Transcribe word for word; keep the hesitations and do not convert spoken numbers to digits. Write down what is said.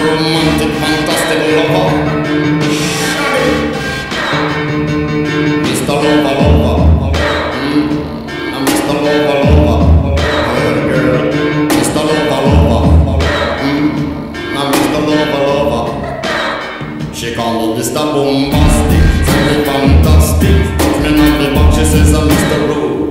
romantic, fantastic lover. Mister Lover, lover. Mm. I'm Mister Lover, lover. Girl, girl. Mister Lover, lover. Mm. I'm Mister Lover, lover. She call me Mister Bombastic, tell me fantastic. Touch me on the back, she says I'm Mister Rude.